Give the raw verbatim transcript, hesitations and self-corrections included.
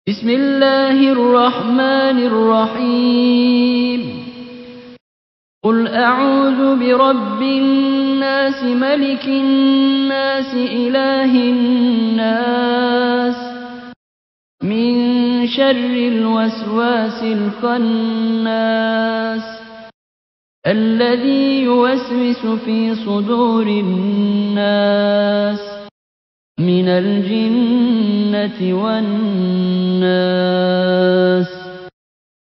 بسم الله الرحمن الرحيم قل أعوذ برب الناس ملك الناس إله الناس من شر الوسواس الخناس الذي يوسوس في صدور الناس من الجنة والناس